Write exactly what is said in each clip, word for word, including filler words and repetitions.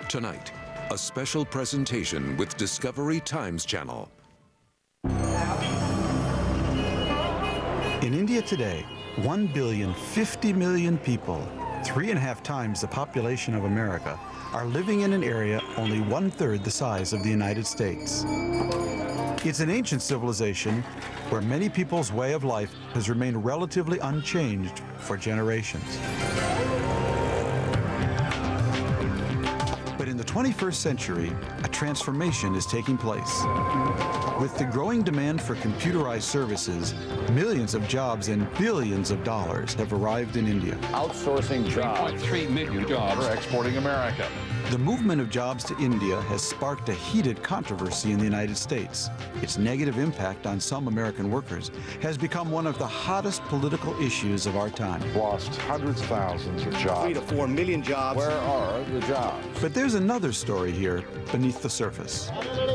Tonight, a special presentation with Discovery Times Channel. In India today, one billion fifty million people, three and a half times the population of America, are living in an area only one-third the size of the United States. It's an ancient civilization where many people's way of life has remained relatively unchanged for generations. But in the twenty-first century, a transformation is taking place. With the growing demand for computerized services, millions of jobs and billions of dollars have arrived in India. Outsourcing jobs. three point three million jobs. We're exporting America. The movement of jobs to India has sparked a heated controversy in the United States. Its negative impact on some American workers has become one of the hottest political issues of our time. Lost hundreds of thousands of jobs. Three to four million jobs. Where are the jobs? But there's another story here beneath the surface.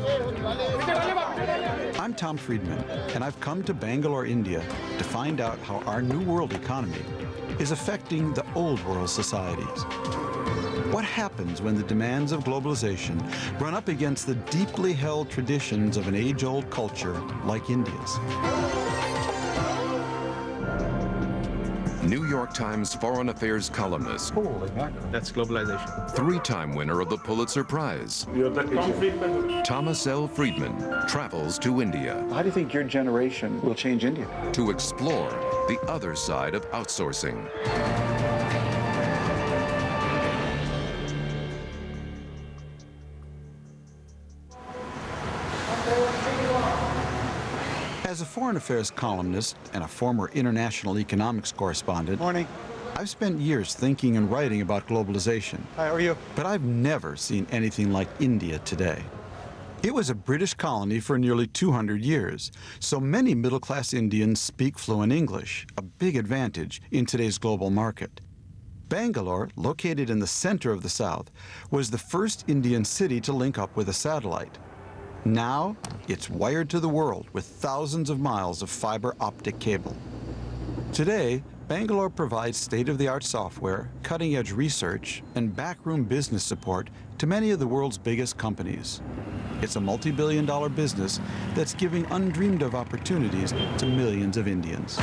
I'm Tom Friedman, and I've come to Bangalore, India, to find out how our New World economy is affecting the Old World societies. What happens when the demands of globalization run up against the deeply held traditions of an age-old culture like India's? New York Times Foreign Affairs columnist, Holy mackerel. That's globalization. three-time winner of the Pulitzer Prize, You're the Tom Friedman. Thomas L. Friedman, travels to India How do you think your generation will change India? to explore the other side of outsourcing. As a foreign affairs columnist and a former international economics correspondent, Morning. I've spent years thinking and writing about globalization. Hi, how are you? But I've never seen anything like India today. It was a British colony for nearly two hundred years, so many middle-class Indians speak fluent English, a big advantage in today's global market. Bangalore, located in the center of the South, was the first Indian city to link up with a satellite. Now, it's wired to the world with thousands of miles of fiber optic cable. Today, Bangalore provides state-of-the-art software, cutting-edge research, and backroom business support to many of the world's biggest companies. It's a multi-billion dollar business that's giving undreamed-of opportunities to millions of Indians.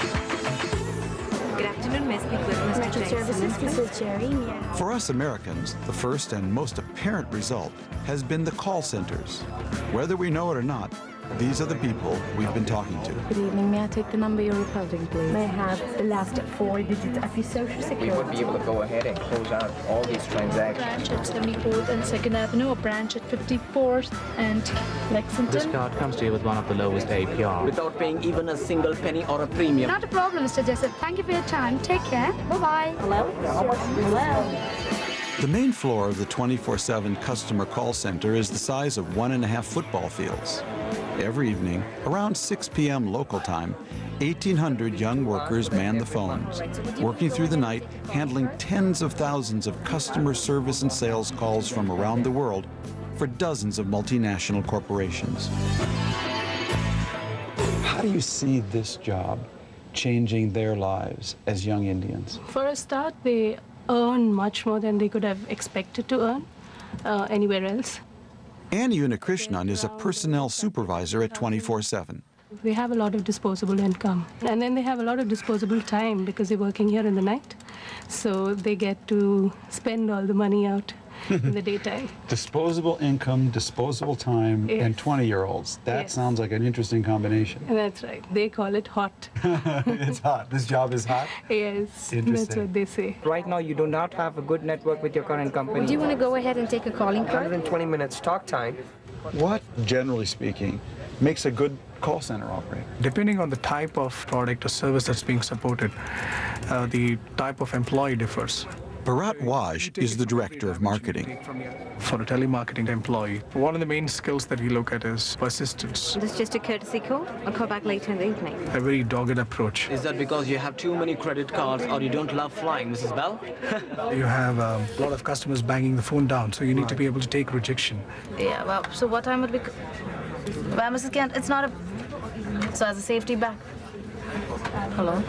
Good afternoon, may I speak with Mister Services, this is Jerry. For us Americans, the first and most apparent result has been the call centers. Whether we know it or not, these are the people we've been talking to. Good evening. May I take the number you're reporting, please? May I have the last four digits of your social security? We would be able to go ahead and close out all these transactions. Branch at seventy-fourth and second Avenue, a branch at fifty-fourth and Lexington. This card comes to you with one of the lowest A P R. Without paying even a single penny or a premium. Not a problem, Mister Jessup. Thank you for your time. Take care. Bye-bye. Hello? Hello? The main floor of the twenty-four seven customer call center is the size of one and a half football fields. Every evening, around six p m local time, eighteen hundred young workers man the phones, working through the night, handling tens of thousands of customer service and sales calls from around the world for dozens of multinational corporations. How do you see this job changing their lives as young Indians? For a start, they earn much more than they could have expected to earn uh, anywhere else. Annie Unikrishnan is a personnel supervisor at twenty-four seven. They have a lot of disposable income. And then they have a lot of disposable time because they're working here in the night. So they get to spend all the money out in the daytime. Disposable income, disposable time, Yes. and twenty-year-olds. That Yes. sounds like an interesting combination. And that's right. They call it hot. It's hot. This job is hot? Yes, that's Interesting. what they say. Right now, you do not have a good network with your current company. Do you want to go ahead and take a calling one card? hundred twenty minutes talk time. What, generally speaking, makes a good call center operator? Depending on the type of product or service that's being supported, uh, the type of employee differs. Bharat Waj is the director of marketing. For a telemarketing employee, one of the main skills that we look at is persistence, This is just a courtesy call. I'll call back later in the evening. a very dogged approach. Is that because you have too many credit cards or you don't love flying, Missus Bell? You have um, a lot of customers banging the phone down, so you need to be able to take rejection. Yeah, well, so what time would we... Well, Missus Kent, it's not a... So as a safety back. Hello?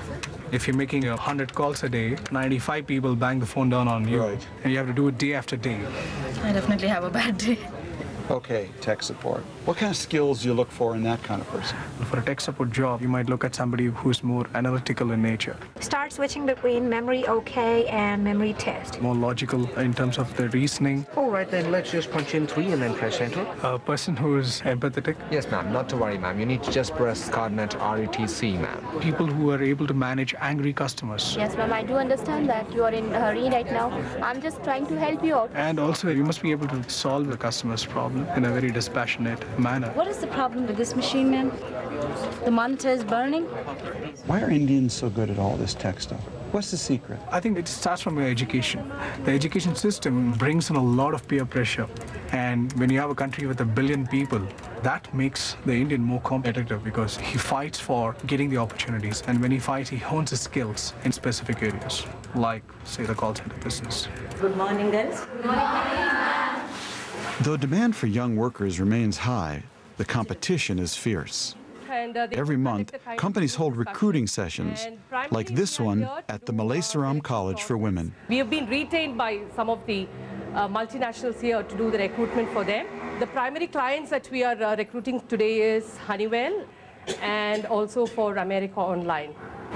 If you're making one hundred calls a day, ninety-five people bang the phone down on you. Right. And you have to do it day after day. I definitely have a bad day. Okay, tech support. What kind of skills do you look for in that kind of person? For a tech support job, you might look at somebody who's more analytical in nature. Start switching between memory okay and memory test. More logical in terms of the reasoning. All right, then let's just punch in three and then press enter. A person who's empathetic. Yes, ma'am. Not to worry, ma'am. You need to just press coordinate R E T C, ma'am. People who are able to manage angry customers. Yes, ma'am. I do understand that you are in a hurry right now. I'm just trying to help you out. And also, you must be able to solve the customer's problem in a very dispassionate manner. What is the problem with this machine, ma'am? The monitor is burning? Why are Indians so good at all this tech stuff? What's the secret? I think it starts from your education. The education system brings in a lot of peer pressure. And when you have a country with a billion people, that makes the Indian more competitive because he fights for getting the opportunities. And when he fights, he hones his skills in specific areas, like, say, the call center business. Good morning, girls. Good morning. Though demand for young workers remains high, the competition is fierce. Every month, companies hold recruiting sessions, like this one at the Malaysaram College for Women. We have been retained by some of the uh, multinationals here to do the recruitment for them. The primary clients that we are uh, recruiting today is Honeywell and also for America Online.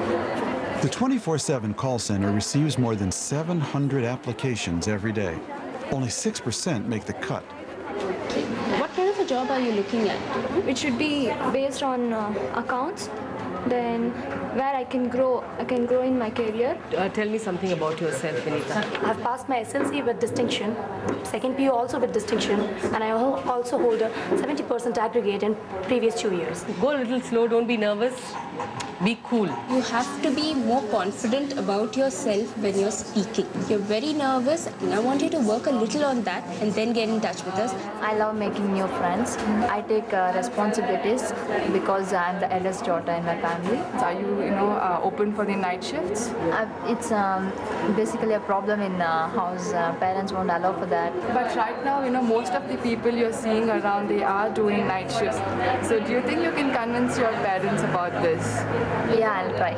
The twenty-four seven call center receives more than seven hundred applications every day. Only six percent make the cut. What kind of a job are you looking at? It should be based on uh, accounts, then where I can grow, I can grow in my career. Uh, tell me something about yourself, Vinita. I've passed my S L C with distinction, second P U also with distinction, and I also hold a seventy percent aggregate in previous two years. Go a little slow, don't be nervous. Be cool. You have to be more confident about yourself when you're speaking. You're very nervous, and I want you to work a little on that and then get in touch with us. I love making new friends. I take uh, responsibilities because I'm the eldest daughter in my family. Are you, you know, uh, open for the night shifts? Uh, it's um, basically a problem in uh, house. Uh, parents won't allow for that. But right now, you know, most of the people you're seeing around, they are doing night shifts. So do you think you can convince your parents about this? Yeah, I'll try.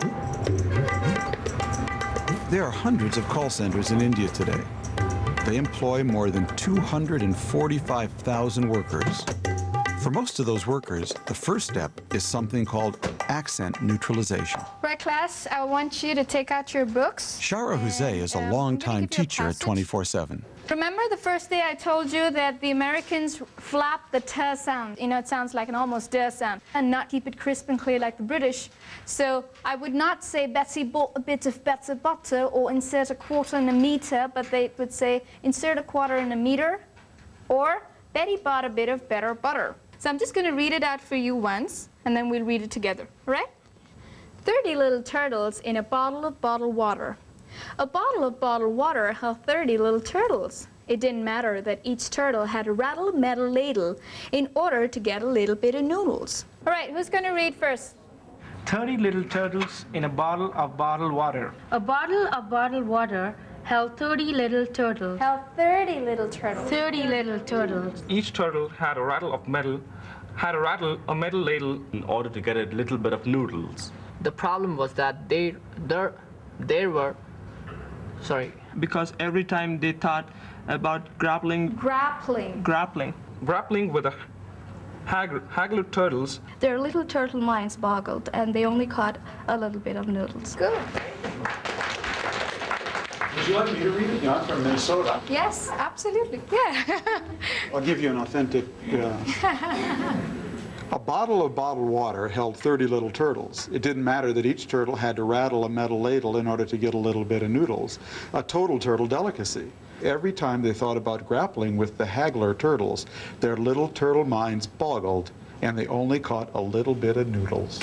There are hundreds of call centers in India today. They employ more than two hundred forty-five thousand workers. For most of those workers, the first step is something called accent neutralization. Right, class, I want you to take out your books. Shara Huzay is a longtime teacher at twenty-four seven. Remember the first day I told you that the Americans flap the t sound. You know, it sounds like an almost d sound, and not keep it crisp and clear like the British. So I would not say Betsy bought a bit of better butter or insert a quarter in a meter, but they would say insert a quarter in a meter, or Betty bought a bit of better butter. So I'm just going to read it out for you once, and then we'll read it together, all right? thirty little turtles in a bottle of bottled water. A bottle of bottled water held thirty little turtles. It didn't matter that each turtle had a rattle metal ladle in order to get a little bit of noodles. All right, who's going to read first? thirty little turtles in a bottle of bottled water. A bottle of bottled water held thirty little turtles. Held thirty little turtles. thirty little turtles. Each turtle had a rattle of metal, had a rattle, a metal ladle in order to get a little bit of noodles. The problem was that they, there, there were, sorry. Because every time they thought about grappling, grappling, grappling, grappling with the hag haggler turtles, their little turtle minds boggled, and they only caught a little bit of noodles. Good. Would you like me to read it? You know, I'm from Minnesota. Yes, absolutely. Yeah. I'll give you an authentic. Uh... A bottle of bottled water held thirty little turtles. It didn't matter that each turtle had to rattle a metal ladle in order to get a little bit of noodles. A total turtle delicacy. Every time they thought about grappling with the haggler turtles, their little turtle minds boggled, and they only caught a little bit of noodles.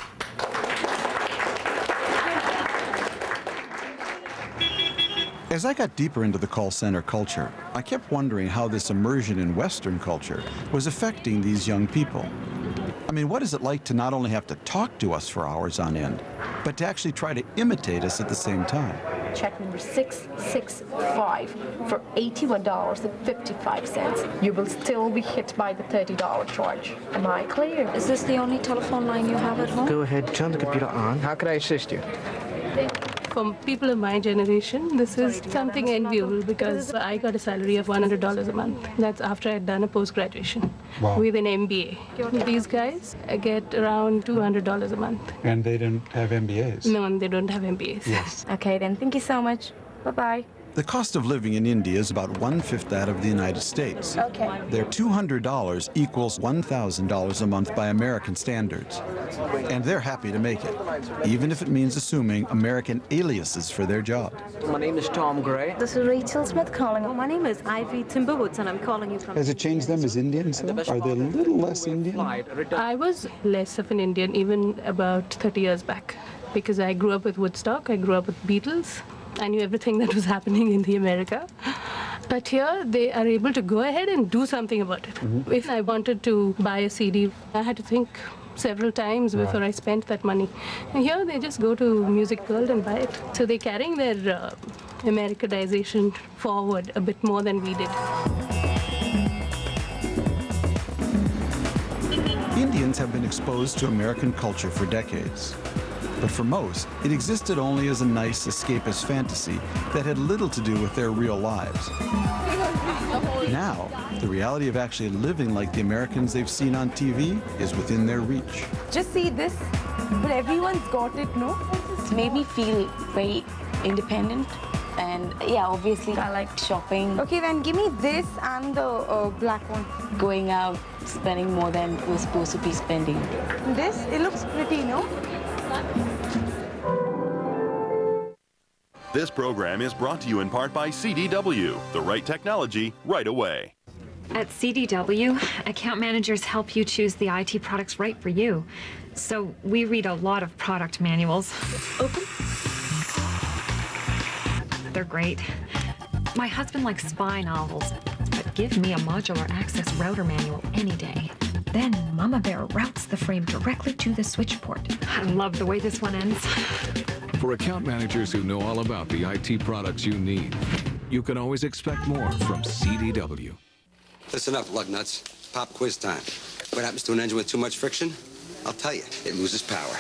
As I got deeper into the call center culture, I kept wondering how this immersion in Western culture was affecting these young people. I mean, what is it like to not only have to talk to us for hours on end, but to actually try to imitate us at the same time? Check number six six five for eighty-one dollars and fifty-five cents. You will still be hit by the thirty dollar charge. Am I clear? Is this the only telephone line you have at home? Go ahead, turn the computer on. How could I assist you? For people of my generation, this is something enviable because I got a salary of one hundred dollars a month. That's after I'd done a post-graduation Wow. with an M B A. These guys get around two hundred dollars a month. And they don't have M B As. No, and they don't have M B As. Yes. Okay, then. Thank you so much. Bye-bye. The cost of living in India is about one-fifth that of the United States. Okay. Their two hundred dollars equals one thousand dollars a month by American standards. And they're happy to make it, even if it means assuming American aliases for their job. My name is Tom Gray. This is Rachel Smith calling. Oh, my name is Ivy Timberwoods, and I'm calling you from... Has it changed them as Indians, though? Are they a little less Indian? I was less of an Indian even about thirty years back because I grew up with Woodstock, I grew up with Beatles. I knew everything that was happening in the America. But here, they are able to go ahead and do something about it. Mm-hmm. If I wanted to buy a C D, I had to think several times before right. I spent that money. And here, they just go to Music World and buy it. So they're carrying their uh, Americanization forward a bit more than we did. Indians have been exposed to American culture for decades. But for most, it existed only as a nice escapist fantasy that had little to do with their real lives. Now, the reality of actually living like the Americans they've seen on T V is within their reach. Just see this, but everyone's got it, no? It made me feel very independent. And yeah, obviously I liked shopping. Okay, then give me this and the uh, black one. Going out, spending more than we're supposed to be spending. This, it looks pretty, no? This program is brought to you in part by C D W, the right technology right away. At C D W, account managers help you choose the I T products right for you. So we read a lot of product manuals. Open. They're great. My husband likes spy novels, but give me a modular access router manual any day. Then Mama Bear routes the frame directly to the switch port. I love the way this one ends. For account managers who know all about the I T products you need, you can always expect more from C D W. Listen up, lug nuts. Pop quiz time. What happens to an engine with too much friction? I'll tell you, it loses power.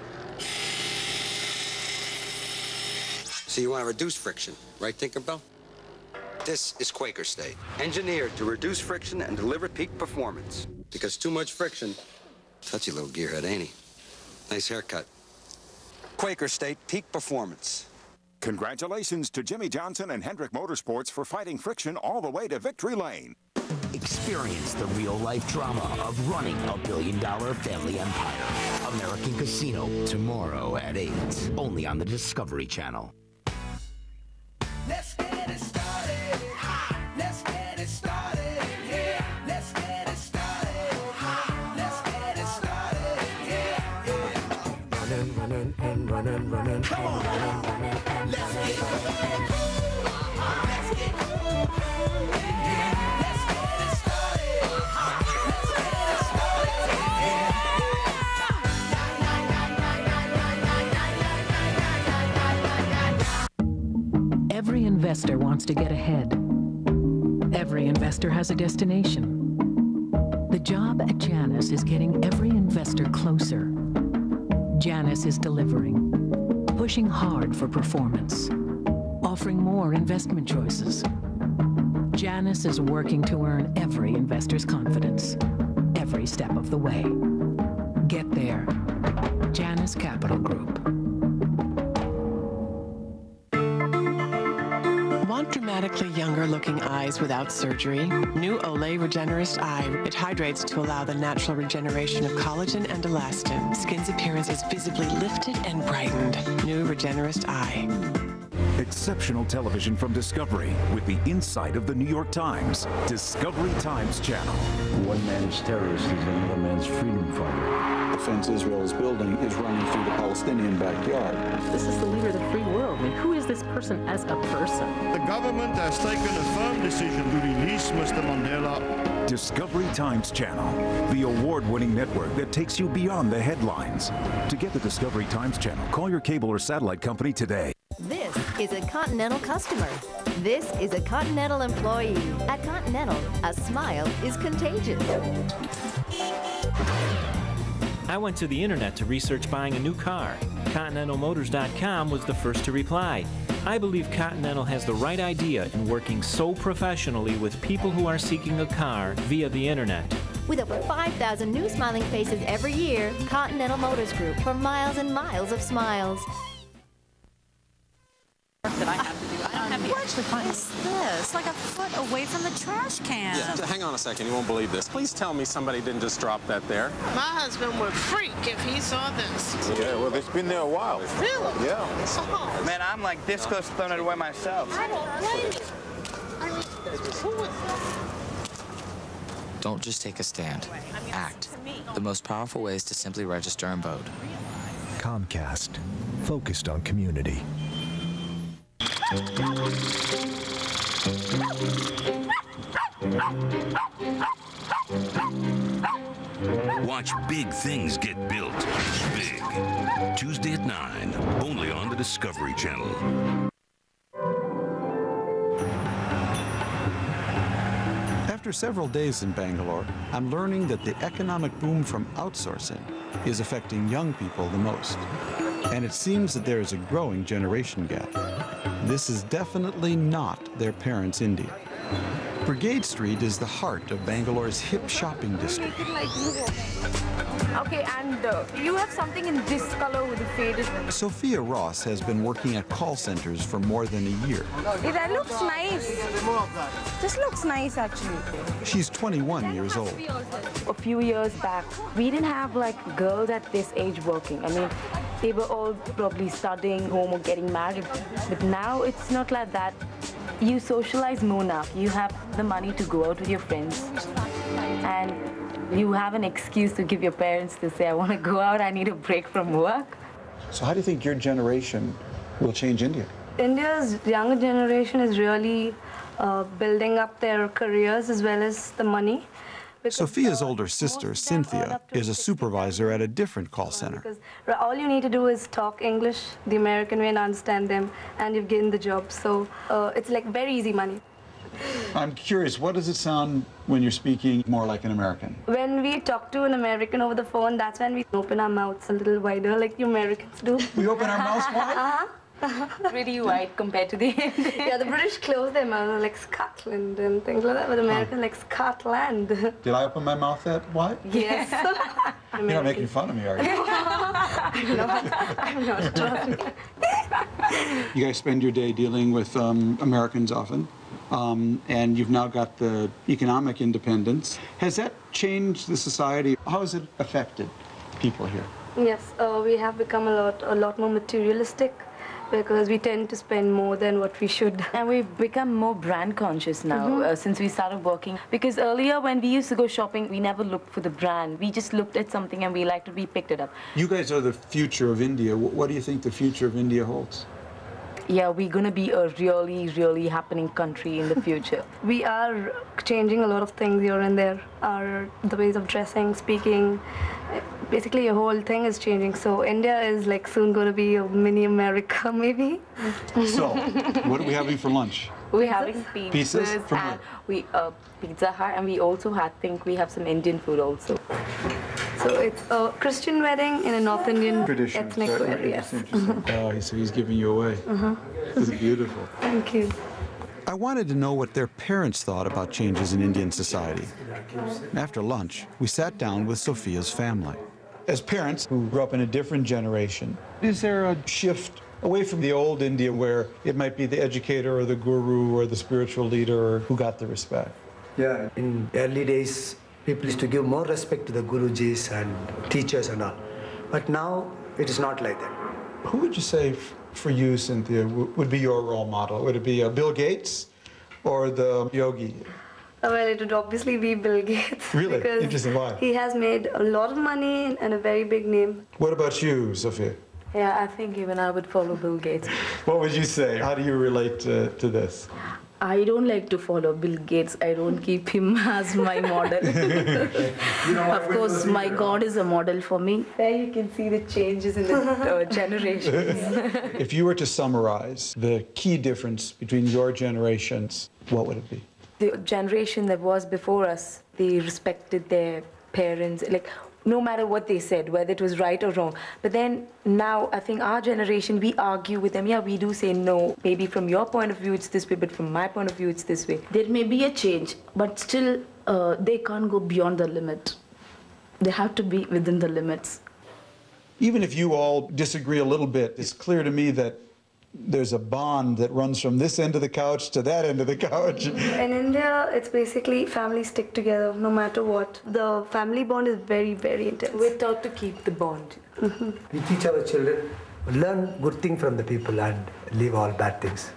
So you want to reduce friction, right, Tinkerbell? This is Quaker State, engineered to reduce friction and deliver peak performance. Because too much friction, touchy little gearhead, ain't he? Nice haircut. Quaker State peak performance. Congratulations to Jimmy Johnson and Hendrick Motorsports for fighting friction all the way to victory lane. Experience the real-life drama of running a billion-dollar family empire. American Casino, tomorrow at eight, only on the Discovery Channel. Let's get it started. Let's get it started. Yeah. Let's get it started. Let's get it started. Yeah. Yeah. Running, running, and running, running. Come on. Running, running, and let's get it. Let's get it. Yeah. Let's get it started. Let's get it started. Yeah. Every investor wants to get ahead. Every investor has a destination. The job at Janus is getting every investor closer. Janus is delivering, pushing hard for performance, offering more investment choices. Janus is working to earn every investor's confidence, every step of the way. Get there. Janus Capital Group. Want dramatically younger looking eyes without surgery? New Olay Regenerist Eye. It hydrates to allow the natural regeneration of collagen and elastin. Skin's appearance is visibly lifted and brightened. New Regenerist Eye. Exceptional television from Discovery with the insight of the New York Times. Discovery Times Channel. One man's terrorist is another man's freedom fighter. The fence Israel is building is running through the Palestinian backyard. This is the leader of the free world. I mean, who is this person as a person? The government has taken a firm decision to release Mister Mandela. Discovery Times Channel, the award-winning network that takes you beyond the headlines. To get the Discovery Times Channel, call your cable or satellite company today. This is a Continental customer. This is a Continental employee. At Continental, a smile is contagious. I went to the internet to research buying a new car. Continental Motors dot com was the first to reply. I believe Continental has the right idea in working so professionally with people who are seeking a car via the internet. With over five thousand new smiling faces every year, Continental Motors Group for miles and miles of smiles. That I have to do. I don't have the actually find What's this? Like a foot away from the trash can. Yeah, so hang on a second. You won't believe this. Please tell me somebody didn't just drop that there. My husband would freak if he saw this. Yeah, well, it's been there a while. Really? Yeah. Oh. Man, I'm like this close to throwing it away myself. I don't blame you. I mean, who would... Don't just take a stand. Act. The most powerful way is to simply register and vote. Comcast, focused on community. Watch big things get built. Big. Tuesday at nine, only on the Discovery Channel. After several days in Bangalore, I'm learning that the economic boom from outsourcing is affecting young people the most. And it seems that there is a growing generation gap. This is definitely not their parents' India. Brigade Street is the heart of Bangalore's hip shopping district. Okay, and uh, you have something in this color with the faded. Sophia Ross has been working at call centers for more than a year. Hey, that looks nice. This looks nice, actually. She's twenty-one years old. A few years back, we didn't have like girls at this age working. I mean, they were all probably studying home or getting married. But now it's not like that. You socialize more now. You have the money to go out with your friends. And you have an excuse to give your parents to say, I want to go out, I need a break from work. So how do you think your generation will change India? India's younger generation is really uh, building up their careers as well as the money. Sophia's older sister, Cynthia, is a supervisor at a different call center. Because all you need to do is talk English the American way and understand them, and you've gained the job. So uh, it's like very easy money. I'm curious, what does it sound when you're speaking more like an American? When we talk to an American over the phone, that's when we open our mouths a little wider, like the Americans do. We open our mouths wide? Uh-huh. Pretty wide compared to the Indians. Yeah, the British close their mouths like Scotland and things like that, but American like Scotland. Did I open my mouth that wide? Yes. You're not making fun of me, are you? I'm not. I'm not. Trust me. You guys spend your day dealing with um, Americans often, um, and you've now got the economic independence. Has that changed the society? How has it affected people here? Yes, uh, we have become a lot, a lot more materialistic, because we tend to spend more than what we should. And we've become more brand conscious now Mm-hmm. uh, since we started working. Because earlier when we used to go shopping, we never looked for the brand. We just looked at something and we liked it, we picked it up. You guys are the future of India. What do you think the future of India holds? Yeah, we're going to be a really, really happening country in the future. We are changing a lot of things here and there. Our the ways of dressing, speaking, basically your whole thing is changing. So India is like soon going to be a mini America, maybe. So, what are we having for lunch? We're having pizzas, Pizzas? From and we uh, Pizza Hut, and we also had think we have some Indian food also. So it's a Christian wedding in a North Indian Tradition. ethnic So, wear, yes. Oh, so he's giving you away. Uh-huh. This is beautiful. Thank you. I wanted to know what their parents thought about changes in Indian society. After lunch, we sat down with Sophia's family. As parents who grew up in a different generation, is there a shift away from the old India where it might be the educator or the guru or the spiritual leader who got the respect? Yeah, in early days, people used to give more respect to the gurujis and teachers and all. But now, it is not like that. Who would you say, for you, Cynthia, would be your role model? Would it be uh, Bill Gates or the yogi? Well, it would obviously be Bill Gates. Really? Because Interesting. Why? he has made a lot of money and a very big name. What about you, Sophia? Yeah, I think even I would follow Bill Gates. What would you say? How do you relate to, to this? I don't like to follow Bill Gates. I don't keep him as my model. You know, of course, my God is a model for me. There you can see the changes in the uh, generations. If you were to summarize the key difference between your generations, what would it be? The generation that was before us, they respected their parents. Like, no matter what they said, whether it was right or wrong. But then now, I think our generation, we argue with them. Yeah, we do say no. Maybe from your point of view, it's this way, but from my point of view, it's this way. There may be a change, but still, uh, they can't go beyond the limit. They have to be within the limits. Even if you all disagree a little bit, it's clear to me that there's a bond that runs from this end of the couch to that end of the couch. In India, it's basically families stick together no matter what. The family bond is very, very intense. We're taught to keep the bond. Mm-hmm. We teach our children, learn good things from the people and leave all bad things.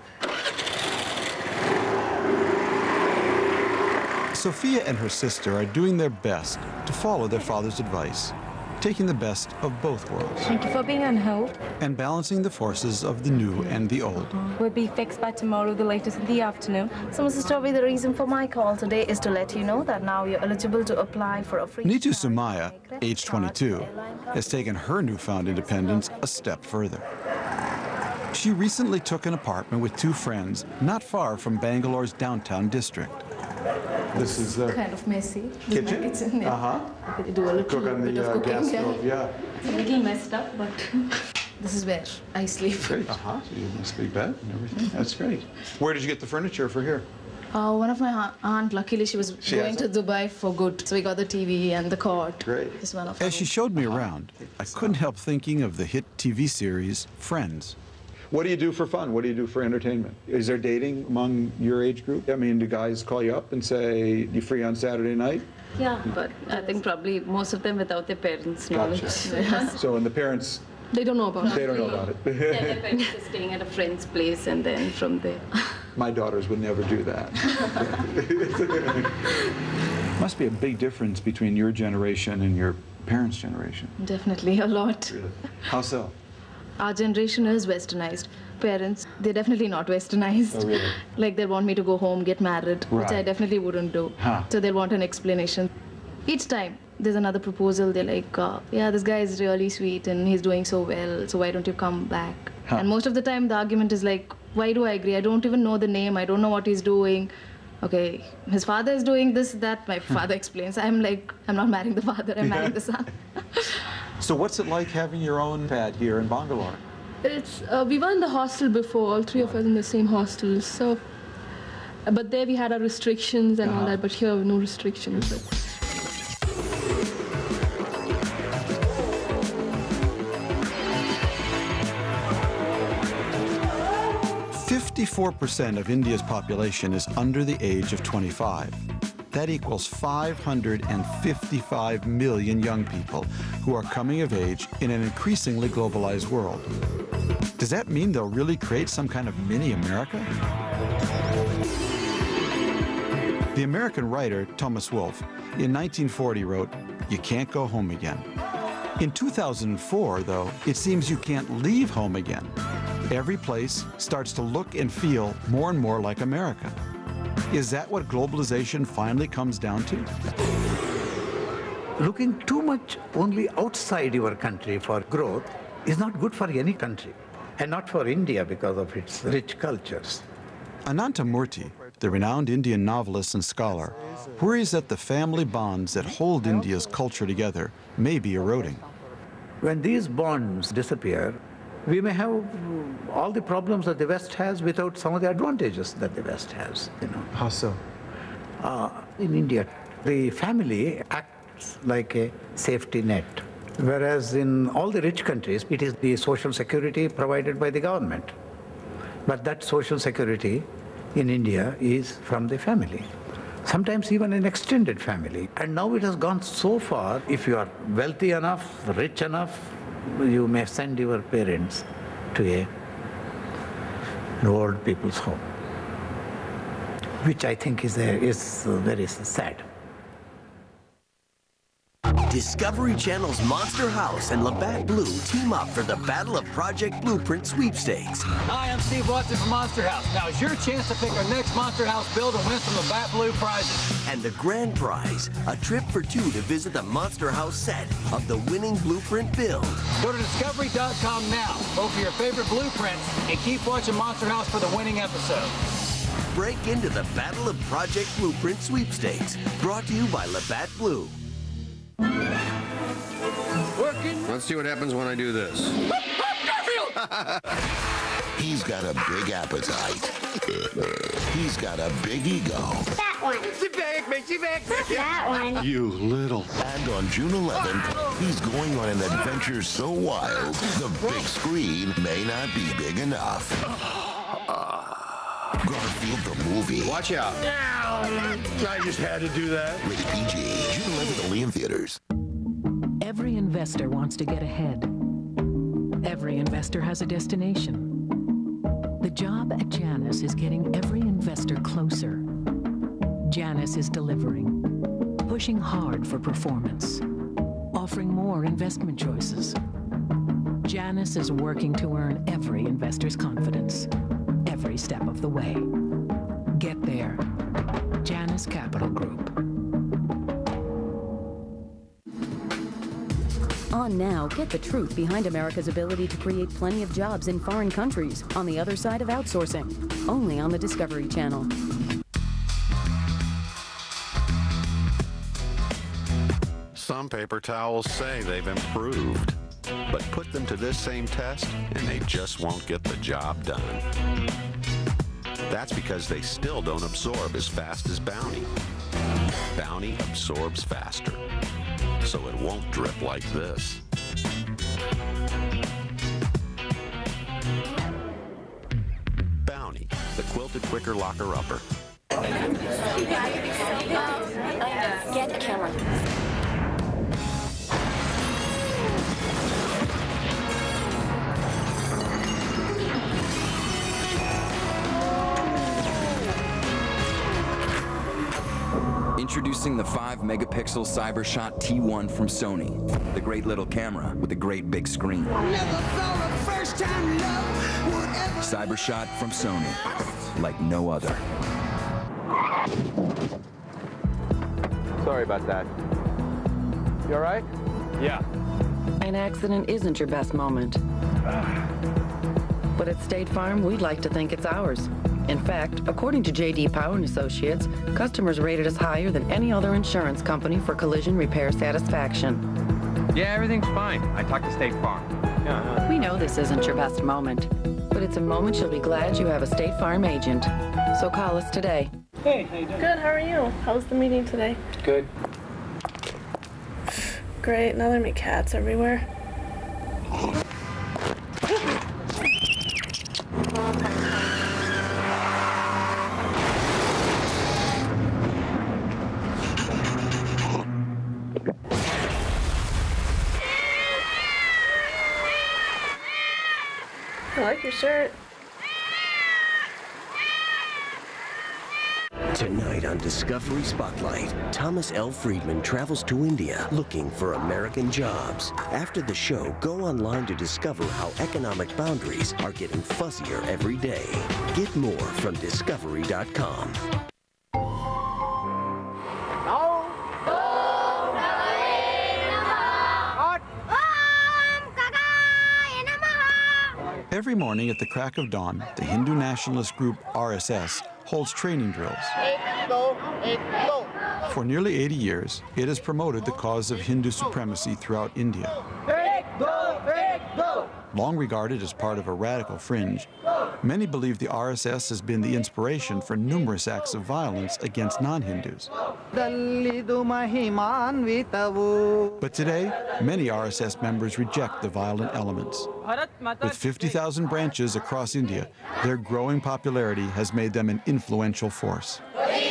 Sophia and her sister are doing their best to follow their father's advice, taking the best of both worlds. Thank you for being on hold. And balancing the forces of the new and the old. We'll be fixed by tomorrow, the latest in the afternoon. So, Missus Toby, the reason for my call today is to let you know that now you're eligible to apply for a free... Nitu Sumaya, age twenty-two, has taken her newfound independence a step further. She recently took an apartment with two friends not far from Bangalore's downtown district. This is the kind of messy. kitchen? kitchen yeah. Uh-huh. Do a little Cook on bit the of uh, cooking, gas yeah. stove, yeah. It's a little messed up, but this is where I sleep. Great. Uh-huh. So you have a big bed and everything. That's great. Where did you get the furniture for here? Uh, one of my aunt, luckily she was She going to has it? Dubai for good. So we got the T V and the cot. Great. This one of As she showed me around, I couldn't help thinking of the hit T V series Friends. What do you do for fun? What do you do for entertainment? Is there dating among your age group? I mean, do guys call you up and say, you free on Saturday night? Yeah, but I think probably most of them without their parents' knowledge. Gotcha. Yeah. So, and the parents, They don't know about it. they don't know about it. Yeah, their parents are staying at a friend's place and then from there. My daughters would never do that. Must be a big difference between your generation and your parents' generation. Definitely, a lot. Really? How so? Our generation is westernized. Parents, they're definitely not westernized. Oh, really? Like they want me to go home, get married, which I Right. definitely wouldn't do. Huh. So they want an explanation. Each time there's another proposal, they're like, uh, yeah, this guy is really sweet and he's doing so well, so why don't you come back? Huh. And most of the time the argument is like, why do I agree? I don't even know the name, I don't know what he's doing. Okay, his father is doing this, that, my father explains. I'm like, I'm not marrying the father, I'm marrying the son. So what's it like having your own pad here in Bangalore? It's, uh, we were in the hostel before, all three of us in the same hostel, so, but there we had our restrictions and all Uh-huh. that, but here no restrictions. But. fifty-four percent of India's population is under the age of twenty-five. That equals five hundred fifty-five million young people who are coming of age in an increasingly globalized world. Does that mean they'll really create some kind of mini America? The American writer Thomas Wolfe in nineteen forty wrote, "You can't go home again." In two thousand four, though, it seems you can't leave home again. Every place starts to look and feel more and more like America. Is that what globalization finally comes down to? Looking too much only outside your country for growth is not good for any country, and not for India because of its rich cultures. Ananta Murthy, the renowned Indian novelist and scholar, worries that the family bonds that hold India's culture together may be eroding. When these bonds disappear, we may have all the problems that the West has without some of the advantages that the West has. You know. How so? Uh, in India, the family acts like a safety net, whereas in all the rich countries, it is the social security provided by the government. But that social security in India is from the family, sometimes even an extended family. And now it has gone so far, if you are wealthy enough, rich enough, you may send your parents to a, an old people's home, which I think is, a, is very sad. Discovery Channel's Monster House and Labatt Blue team up for the Battle of Project Blueprint Sweepstakes. Hi, I'm Steve Watson from Monster House. Now is your chance to pick our next Monster House build and win some Labatt Blue prizes. And the grand prize, a trip for two to visit the Monster House set of the winning Blueprint build. Go to discovery dot com now, vote for your favorite blueprint, and keep watching Monster House for the winning episode. Break into the Battle of Project Blueprint Sweepstakes, brought to you by Labatt Blue. Working. Let's see what happens when I do this. He's got a big appetite. He's got a big ego. That one. Sit back, make sit back. That one. You little. And on June eleventh, he's going on an adventure so wild, the big screen may not be big enough. Garfield the movie. Watch out. I just had to do that. Rated P G. June eleventh only in theaters. Every investor wants to get ahead. Every investor has a destination. The job at Janus is getting every investor closer. Janus is delivering, pushing hard for performance, offering more investment choices. Janus is working to earn every investor's confidence, every step of the way. Get there. Janus Capital Group. On now, get the truth behind America's ability to create plenty of jobs in foreign countries on the other side of outsourcing, only on the Discovery Channel. Some paper towels say they've improved, but put them to this same test and they just won't get the job done. That's because they still don't absorb as fast as Bounty. Bounty absorbs faster, so it won't drip like this. Bounty, the quilted quicker locker upper. Get Cameron. Introducing the five megapixel CyberShot T one from Sony. The great little camera with a great big screen. CyberShot from Sony, like no other. Sorry about that. You all right? Yeah. An accident isn't your best moment. But at State Farm, we'd like to think it's ours. In fact, according to J D Power and Associates, customers rated us higher than any other insurance company for collision repair satisfaction. Yeah, everything's fine. I talked to State Farm. Yeah. We know this isn't your best moment, but it's a moment you'll be glad you have a State Farm agent. So call us today. Hey, how you doing? Good, how are you? How was the meeting today? Good. Great, now there are cats everywhere. I like your shirt. Tonight on Discovery Spotlight, Thomas L. Friedman travels to India looking for American jobs. After the show, go online to discover how economic boundaries are getting fuzzier every day. Get more from discovery dot com. Every morning at the crack of dawn, the Hindu nationalist group R S S holds training drills. For nearly eighty years, it has promoted the cause of Hindu supremacy throughout India. Long regarded as part of a radical fringe, many believe the R S S has been the inspiration for numerous acts of violence against non-Hindus. But today, many R S S members reject the violent elements. With fifty thousand branches across India, their growing popularity has made them an influential force.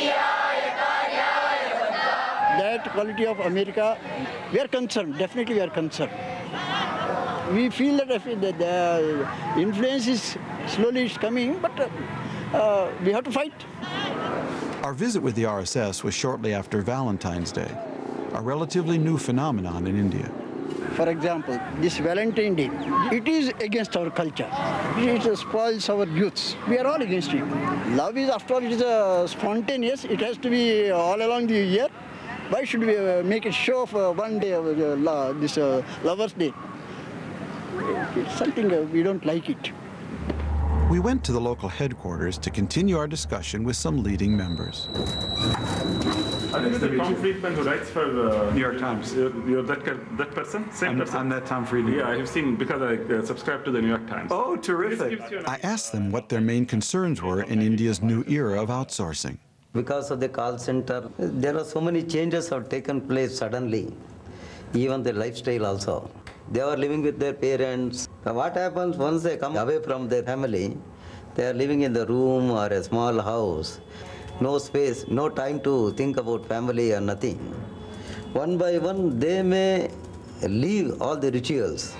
That quality of America, we are concerned, definitely we are concerned. We feel that if the, the influence is slowly coming, but uh, uh, we have to fight. Our visit with the R S S was shortly after Valentine's Day, a relatively new phenomenon in India. For example, this Valentine's Day, it is against our culture. It spoils our youths. We are all against it. Love is, after all, it is uh, spontaneous. It has to be all along the year. Why should we uh, make a show of uh, one day of uh, this uh, Lovers' Day? It's something uh, we don't like it. We went to the local headquarters to continue our discussion with some leading members. Uh, Nice to meet Tom you. Friedman who writes for uh, New York Times. You're, you're that, kind- that person? Same I'm, person? I'm that Tom Friedman. Yeah, I've seen because I uh, subscribe to the New York Times. Oh, terrific. This gives you an I asked them what their main concerns were in India's new era of outsourcing. Because of the call center, there are so many changes have taken place suddenly, even the lifestyle also. They are living with their parents. Now what happens once they come away from their family, they are living in the room or a small house, no space, no time to think about family or nothing. One by one, they may leave all the rituals.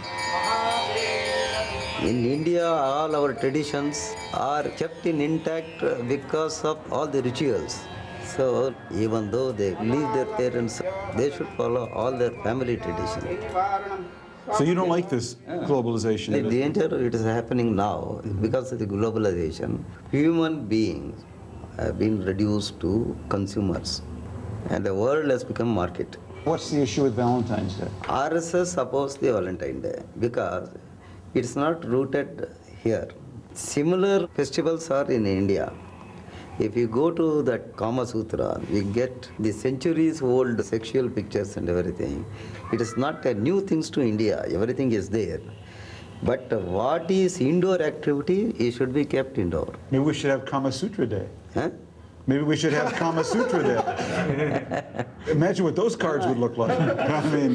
In India, all our traditions are kept in intact because of all the rituals. So even though they leave their parents, they should follow all their family traditions. So you don't like this globalization? The danger it is happening now because of the globalization. Human beings have been reduced to consumers, and the world has become market. What's the issue with Valentine's Day? R S S opposed the Valentine Day because it's not rooted here. Similar festivals are in India. If you go to that Kama Sutra, we get the centuries old sexual pictures and everything. It is not a new things to India, everything is there. But what is indoor activity, it should be kept indoor. Maybe we should have Kama Sutra Day. Huh? Maybe we should have Kama Sutra Day. Imagine what those cards would look like. I mean,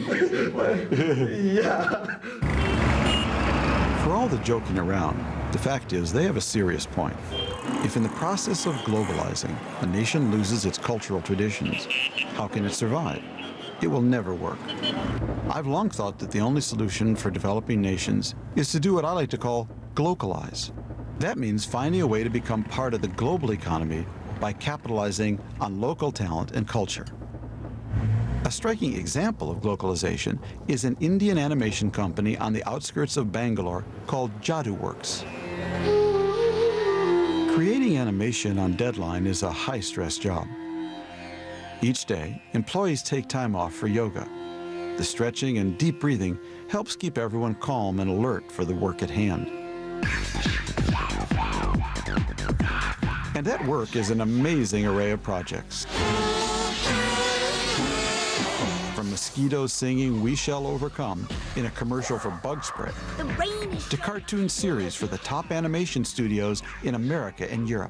yeah. For all the joking around, the fact is they have a serious point. If in the process of globalizing, a nation loses its cultural traditions, how can it survive? It will never work. I've long thought that the only solution for developing nations is to do what I like to call glocalize. That means finding a way to become part of the global economy by capitalizing on local talent and culture. A striking example of globalization is an Indian animation company on the outskirts of Bangalore called JaduWorks. Creating animation on deadline is a high-stress job. Each day, employees take time off for yoga. The stretching and deep breathing helps keep everyone calm and alert for the work at hand. And that work is an amazing array of projects. From mosquitoes singing "We Shall Overcome" in a commercial for bug spray, to cartoon series for the top animation studios in America and Europe.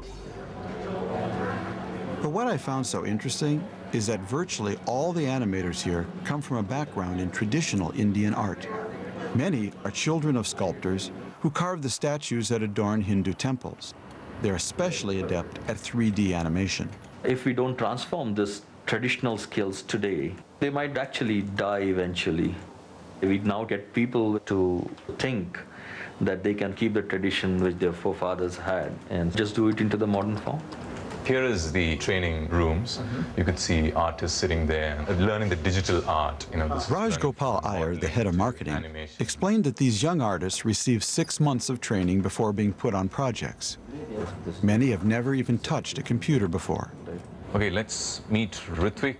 But what I found so interesting is that virtually all the animators here come from a background in traditional Indian art. Many are children of sculptors who carve the statues that adorn Hindu temples. They're especially adept at three D animation. If we don't transform these traditional skills today, they might actually die eventually. We now get people to think that they can keep the tradition which their forefathers had and just do it into the modern form. Here is the training rooms. Mm-hmm. You could see artists sitting there, learning the digital art. You know, this Raj Gopal Iyer, the head of marketing, animation. explained that these young artists receive six months of training before being put on projects. Many have never even touched a computer before. Okay, let's meet Ritvik.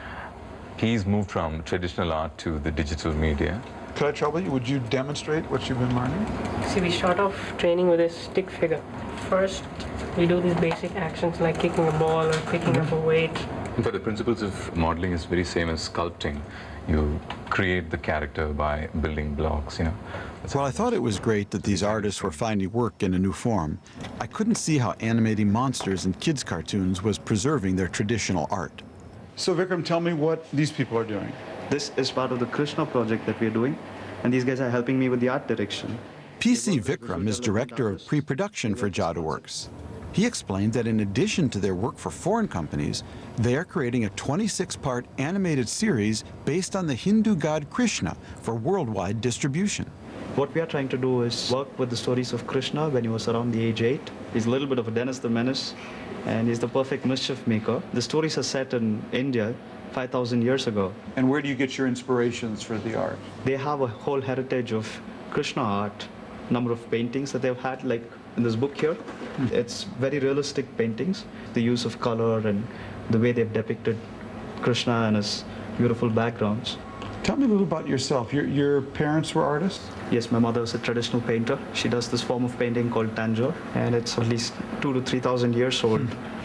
He's moved from traditional art to the digital media. Could I trouble you? Would you demonstrate what you've been learning? See, we start off training with a stick figure. First, we do these basic actions like kicking a ball or picking mm-hmm. up a weight. In fact, the principles of modeling is very same as sculpting. You create the character by building blocks, you know. That's While I thought it was great that these artists were finding work in a new form, I couldn't see how animating monsters in kids' cartoons was preserving their traditional art. So Vikram, tell me what these people are doing. This is part of the Krishna project that we're doing, and these guys are helping me with the art direction. P C Vikram is director of pre-production for JaduWorks. He explained that in addition to their work for foreign companies, they are creating a twenty-six part animated series based on the Hindu god Krishna for worldwide distribution. What we are trying to do is work with the stories of Krishna when he was around the age eight. He's a little bit of a Dennis the Menace, and he's the perfect mischief maker. The stories are set in India five thousand years ago. And where do you get your inspirations for the art? They have a whole heritage of Krishna art, number of paintings that they've had, like in this book here. Mm. It's very realistic paintings, the use of color and the way they've depicted Krishna and his beautiful backgrounds. Tell me a little about yourself. Your, your parents were artists? Yes, my mother is a traditional painter. She does this form of painting called tanjore, and it's at least two to three thousand years old. Mm.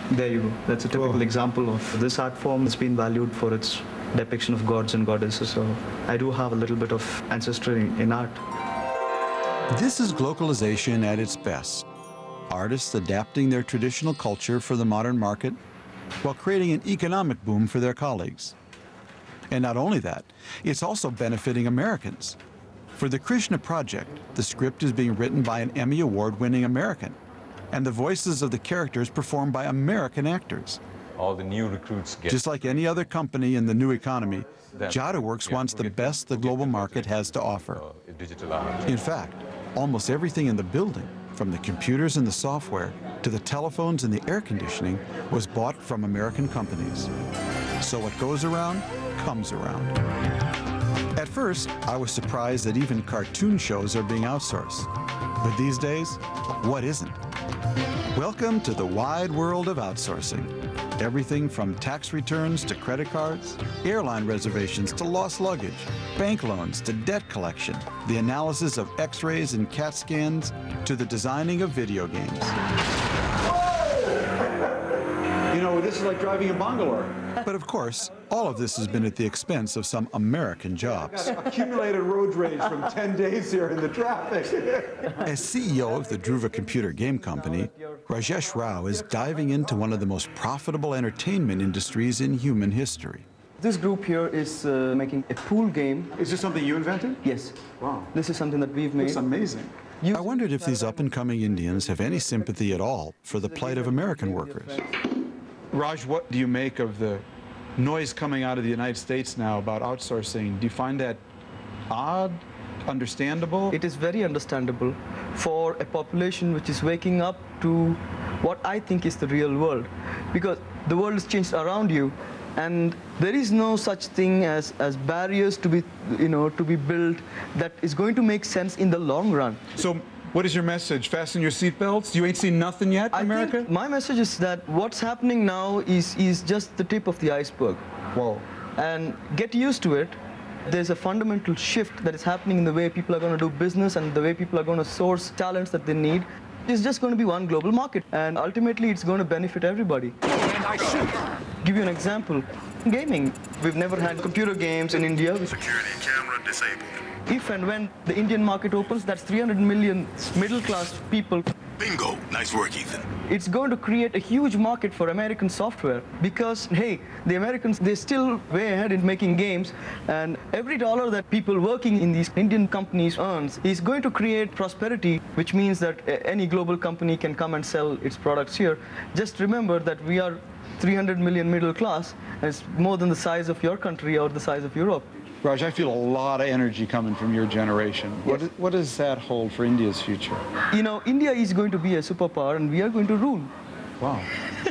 There you go. That's a typical example of this art form. It's been valued for its depiction of gods and goddesses. So I do have a little bit of ancestry in art. This is globalization at its best. Artists adapting their traditional culture for the modern market while creating an economic boom for their colleagues. And not only that, it's also benefiting Americans. For the Krishna project, the script is being written by an Emmy Award-winning American, and the voices of the characters performed by American actors. All the new recruits get... Just like any other company in the new economy, JadaWorks wants the best the global market has to offer. In fact, almost everything in the building, from the computers and the software to the telephones and the air conditioning, was bought from American companies. So what goes around, comes around. At first, I was surprised that even cartoon shows are being outsourced. But these days, what isn't? Welcome to the wide world of outsourcing. Everything from tax returns to credit cards, airline reservations to lost luggage, bank loans to debt collection, the analysis of x-rays and CAT scans to the designing of video games. You know, this is like driving a bungalow. But of course, all of this has been at the expense of some American jobs. Accumulated road rage from ten days here in the traffic. As C E O of the Dhruva Computer Game Company, Rajesh Rao is diving into one of the most profitable entertainment industries in human history. This group here is uh, making a pool game. Is this something you invented? Yes. Wow. This is something that we've made. It's amazing. I wondered if these up-and-coming Indians have any sympathy at all for the plight of American workers. Raj, what do you make of the noise coming out of the United States now about outsourcing? Do you find that odd, understandable? It is very understandable for a population which is waking up to what I think is the real world. Because the world has changed around you, and there is no such thing as, as barriers to be, you know, to be built that is going to make sense in the long run. So, what is your message? Fasten your seatbelts? You ain't seen nothing yet, I America? Think my message is that what's happening now is, is just the tip of the iceberg. Whoa. And get used to it. There's a fundamental shift that is happening in the way people are going to do business and the way people are going to source talents that they need. It's just going to be one global market, and ultimately it's going to benefit everybody. And I shoot. Give you an example. Gaming. We've never had computer games in India. Security camera disabled. If and when the Indian market opens, that's three hundred million middle-class people. Bingo. Nice work, Ethan. It's going to create a huge market for American software because, hey, the Americans, they're still way ahead in making games, and every dollar that people working in these Indian companies earns is going to create prosperity, which means that any global company can come and sell its products here. Just remember that we are three hundred million middle class, and it's more than the size of your country or the size of Europe. Raj, I feel a lot of energy coming from your generation. Yes. What, is, what does that hold for India's future? You know, India is going to be a superpower, and we are going to rule. Wow.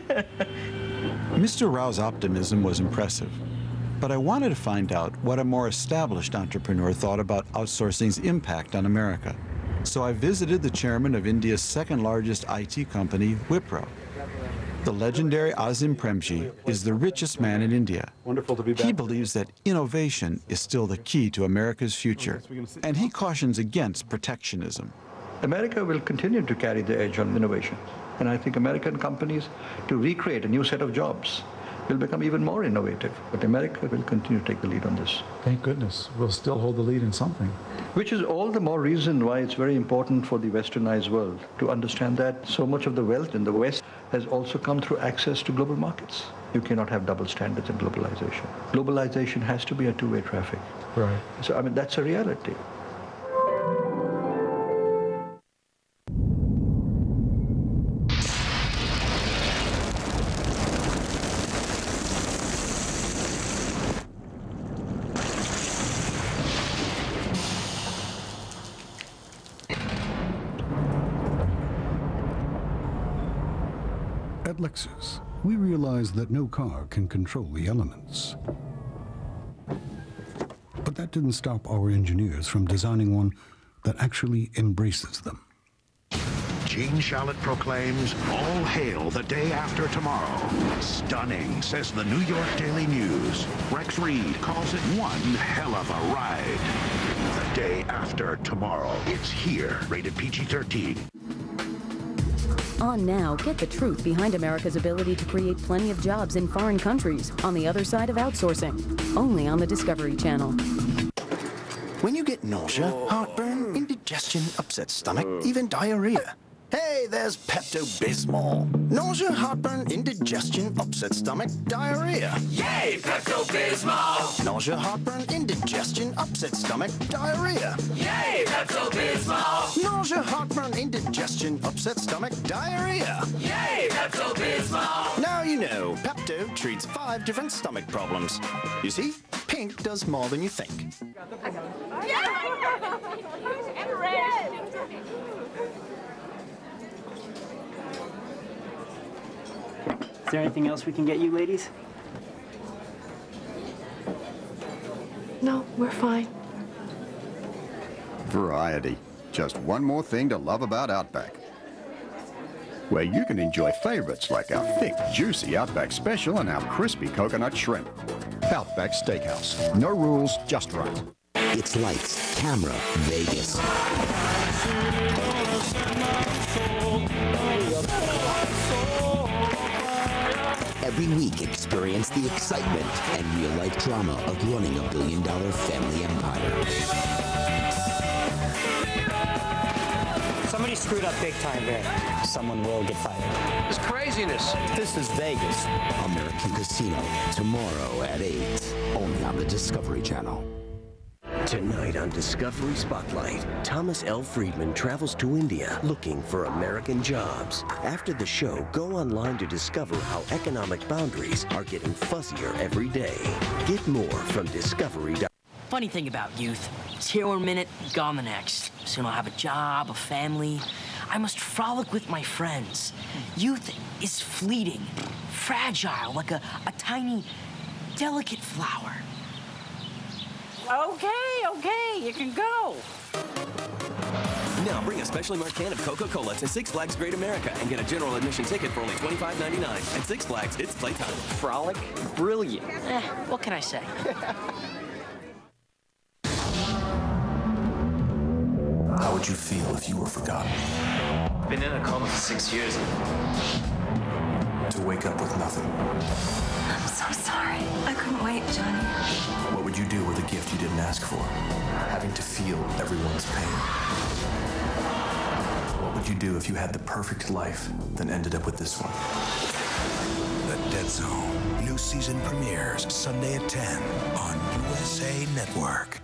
Mister Rao's optimism was impressive, but I wanted to find out what a more established entrepreneur thought about outsourcing's impact on America. So I visited the chairman of India's second largest I T company, Wipro. The legendary Azim Premji is the richest man in India. Wonderful to be back. He believes that innovation is still the key to America's future, and he cautions against protectionism. America will continue to carry the edge on innovation, and I think American companies, to recreate a new set of jobs, will become even more innovative. But America will continue to take the lead on this. Thank goodness. We'll still hold the lead in something. Which is all the more reason why it's very important for the westernized world to understand that so much of the wealth in the West has also come through access to global markets. You cannot have double standards in globalization. Globalization has to be a two-way traffic. Right. So, I mean, that's a reality. At Lexus, we realize that no car can control the elements. But that didn't stop our engineers from designing one that actually embraces them. Gene Shalit proclaims, all hail the day after tomorrow. Stunning, says the New York Daily News. Rex Reed calls it one hell of a ride. The day after tomorrow. It's here, rated P G thirteen. On now, get the truth behind America's ability to create plenty of jobs in foreign countries on the other side of outsourcing, only on the Discovery Channel. When you get nausea, heartburn, indigestion, upset stomach, even diarrhea. Hey, there's Pepto-Bismol. Nausea, heartburn, indigestion, upset stomach, diarrhea. Yay, Pepto-Bismol! Nausea, heartburn, indigestion, upset stomach, diarrhea. Yay, Pepto-Bismol! Nausea, heartburn, indigestion, upset stomach, diarrhea. Yay, Pepto-Bismol! Now you know, Pepto treats five different stomach problems. You see, pink does more than you think. And red! Is there anything else we can get you, ladies? No, we're fine. Variety. Just one more thing to love about Outback. Where you can enjoy favorites like our thick, juicy Outback Special and our crispy coconut shrimp. Outback Steakhouse. No rules, just right. It's lights, camera, Vegas. Every week, experience the excitement and real-life drama of running a billion-dollar family empire. Somebody screwed up big time there. Someone will get fired. It's craziness. This is Vegas. American Casino, tomorrow at eight, only on the Discovery Channel. Tonight on Discovery Spotlight, Thomas L. Friedman travels to India looking for American jobs. After the show, go online to discover how economic boundaries are getting fuzzier every day. Get more from Discovery. Funny thing about youth, it's here one minute, gone the next. Soon I'll have a job, a family. I must frolic with my friends. Youth is fleeting, fragile, like a, a tiny, delicate flower. Okay, okay, you can go. Now bring a specially marked can of Coca-Cola to Six Flags Great America and get a general admission ticket for only twenty-five ninety-nine. At Six Flags, it's playtime. Frolic? Brilliant. Eh, what can I say? How would you feel if you were forgotten? Been in a coma for six years. To wake up with nothing. I'm so sorry. I couldn't wait, Johnny. What would you do with a gift you didn't ask for? Having to feel everyone's pain. What would you do if you had the perfect life, then ended up with this one? The Dead Zone. New season premieres Sunday at ten on U S A Network.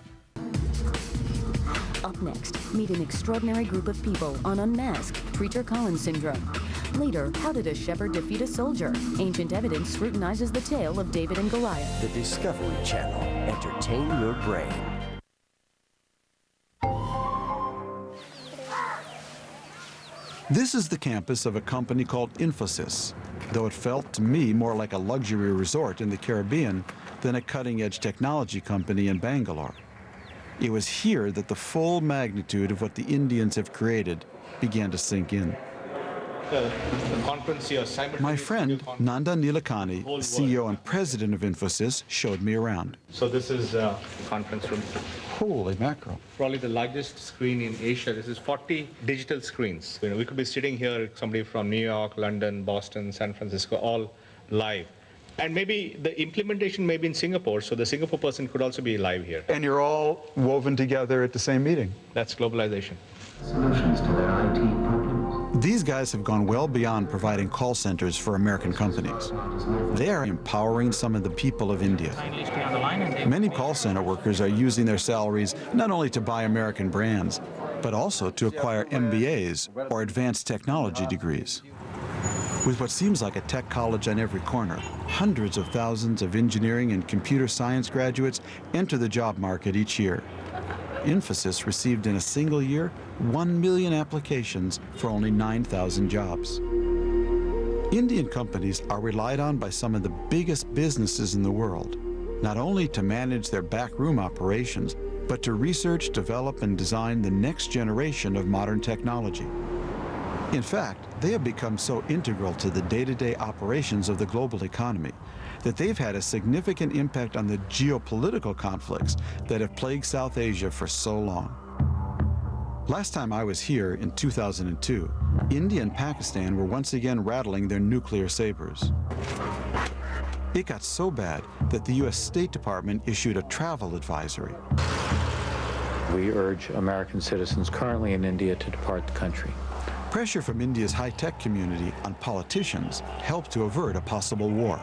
Up next, meet an extraordinary group of people on Unmasked, Treacher Collins syndrome. Later, how did a shepherd defeat a soldier? Ancient evidence scrutinizes the tale of David and Goliath. The Discovery Channel. Entertain your brain. This is the campus of a company called Infosys, though it felt to me more like a luxury resort in the Caribbean than a cutting-edge technology company in Bangalore. It was here that the full magnitude of what the Indians have created began to sink in. The, the conference here, My friend, Nanda Nilekani, C E O and president of Infosys, showed me around. So this is a conference room. Holy mackerel. Probably the largest screen in Asia. This is forty digital screens. You know, we could be sitting here, somebody from New York, London, Boston, San Francisco, all live. And maybe the implementation may be in Singapore, so the Singapore person could also be live here. And you're all woven together at the same meeting. That's globalization. Solutions to their I T problems. These guys have gone well beyond providing call centers for American companies. They are empowering some of the people of India. Many call center workers are using their salaries not only to buy American brands, but also to acquire M B As or advanced technology degrees. With what seems like a tech college on every corner, hundreds of thousands of engineering and computer science graduates enter the job market each year. Infosys received in a single year one million applications for only nine thousand jobs. Indian companies are relied on by some of the biggest businesses in the world, not only to manage their backroom operations, but to research, develop, and design the next generation of modern technology. In fact, they have become so integral to the day-to-day operations of the global economy that they've had a significant impact on the geopolitical conflicts that have plagued South Asia for so long. Last time I was here in two thousand two, India and Pakistan were once again rattling their nuclear sabers. It got so bad that the U S State Department issued a travel advisory. We urge American citizens currently in India to depart the country. Pressure from India's high-tech community on politicians helped to avert a possible war.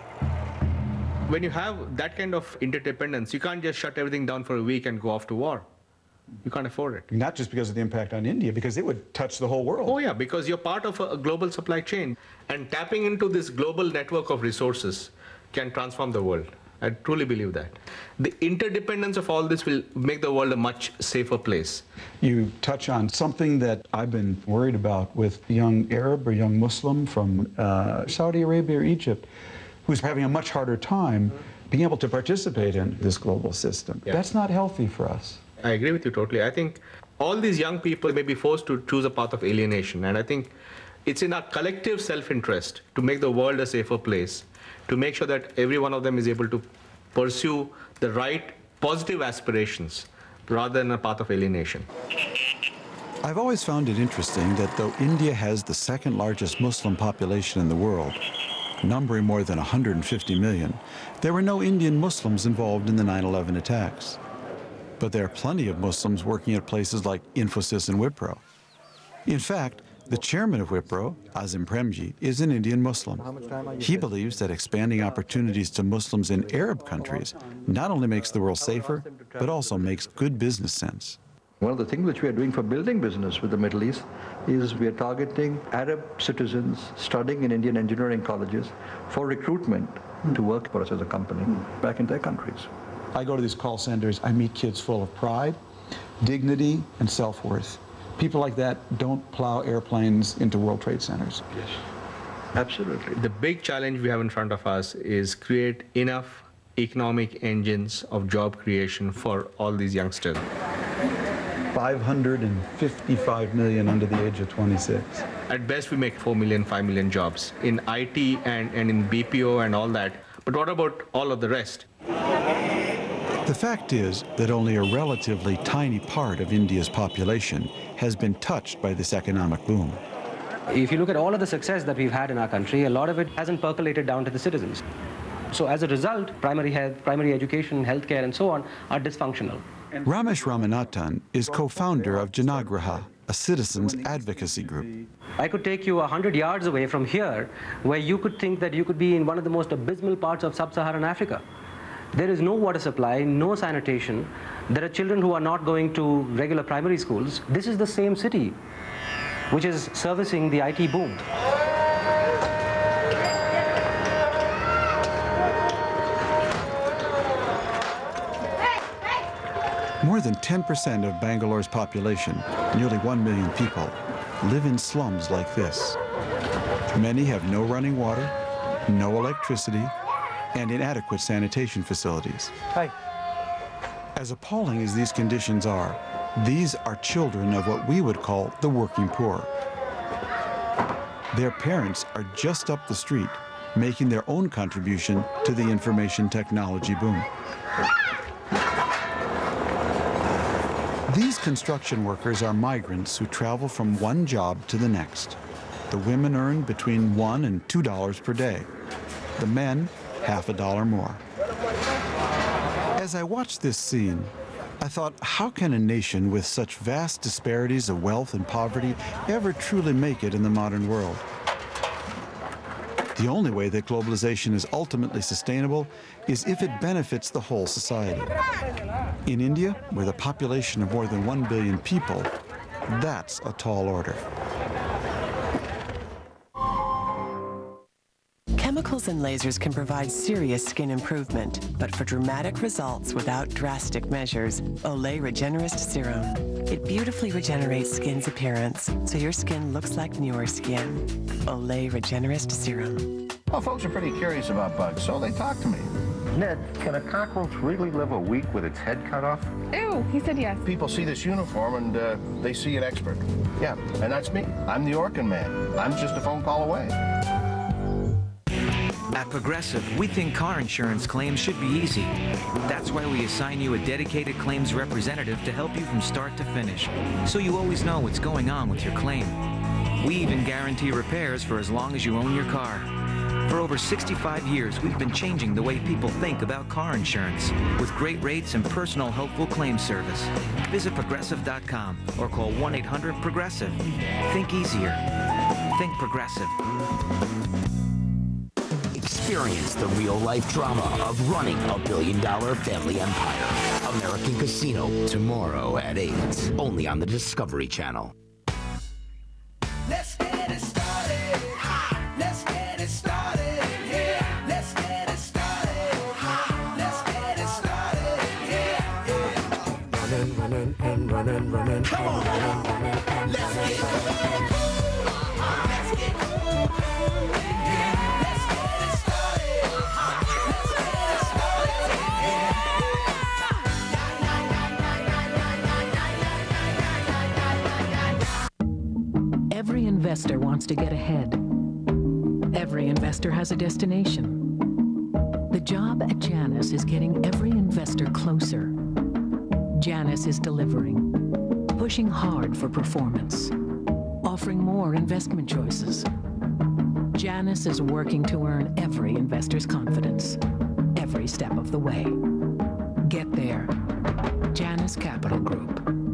When you have that kind of interdependence, you can't just shut everything down for a week and go off to war. You can't afford it. Not just because of the impact on India, because it would touch the whole world. Oh yeah, because you're part of a global supply chain. And tapping into this global network of resources can transform the world. I truly believe that. The interdependence of all this will make the world a much safer place. You touch on something that I've been worried about with a young Arab or young Muslim from uh, Saudi Arabia or Egypt, who's having a much harder time being able to participate in this global system. Yeah. That's not healthy for us. I agree with you totally. I think all these young people may be forced to choose a path of alienation. And I think it's in our collective self-interest to make the world a safer place, to make sure that every one of them is able to pursue the right positive aspirations rather than a path of alienation. I've always found it interesting that though India has the second largest Muslim population in the world, numbering more than one hundred fifty million, there were no Indian Muslims involved in the nine eleven attacks. But there are plenty of Muslims working at places like Infosys and Wipro. In fact, the chairman of Wipro, Azim Premji, is an Indian Muslim. He believes that expanding opportunities to Muslims in Arab countries not only makes the world safer, but also makes good business sense. One of the things which we are doing for building business with the Middle East is we are targeting Arab citizens studying in Indian engineering colleges for recruitment to work for us as a company back in their countries. I go to these call centers, I meet kids full of pride, dignity, and self-worth. People like that don't plow airplanes into World Trade Centers. Yes, absolutely. The big challenge we have in front of us is create enough economic engines of job creation for all these youngsters. five hundred fifty-five million under the age of twenty-six. At best, we make four million, five million jobs in I T and, and in B P O and all that. But what about all of the rest? The fact is that only a relatively tiny part of India's population has been touched by this economic boom. If you look at all of the success that we've had in our country, a lot of it hasn't percolated down to the citizens. So as a result, primary health, primary education, healthcare, and so on are dysfunctional. Ramesh Ramanathan is co-founder of Janagraha, a citizens advocacy group. I could take you a hundred yards away from here, where you could think that you could be in one of the most abysmal parts of sub-Saharan Africa. There is no water supply, no sanitation. There are children who are not going to regular primary schools. This is the same city which is servicing the I T boom. More than ten percent of Bangalore's population, nearly one million people, live in slums like this. Many have no running water, no electricity, and inadequate sanitation facilities. Hi. As appalling as these conditions are, these are children of what we would call the working poor. Their parents are just up the street, making their own contribution to the information technology boom. These construction workers are migrants who travel from one job to the next. The women earn between one and two dollars per day. The men, half a dollar more. As I watched this scene, I thought, how can a nation with such vast disparities of wealth and poverty ever truly make it in the modern world? The only way that globalization is ultimately sustainable is if it benefits the whole society. In India, with a population of more than one billion people, that's a tall order. Chemicals and lasers can provide serious skin improvement, but for dramatic results without drastic measures, Olay Regenerist Serum. It beautifully regenerates skin's appearance, so your skin looks like newer skin. Olay Regenerist Serum. Well, folks are pretty curious about bugs, so they talk to me. Ned, can a cockroach really live a week with its head cut off? Ew, he said yes. People see this uniform and uh, they see an expert. Yeah, and that's me. I'm the Orkin Man. I'm just a phone call away. At Progressive, we think car insurance claims should be easy. That's why we assign you a dedicated claims representative to help you from start to finish, so you always know what's going on with your claim. We even guarantee repairs for as long as you own your car. For over sixty-five years, we've been changing the way people think about car insurance with great rates and personal helpful claim service. Visit progressive dot com or call one eight hundred progressive. Think easier. Think Progressive. Experience the real-life drama of running a billion-dollar family empire. American Casino, tomorrow at eight, only on the Discovery Channel. Let's get it started. Let's get it started. Yeah. Let's get it started. Let's get it started. Yeah. Yeah. Running, running, and running, running. Come on. Running, running. Let's get it. Let's get it. Every investor wants to get ahead. Every investor has a destination. The job at Janus is getting every investor closer. Janus is delivering, pushing hard for performance, offering more investment choices. Janus is working to earn every investor's confidence, every step of the way. Get there. Janus Capital Group.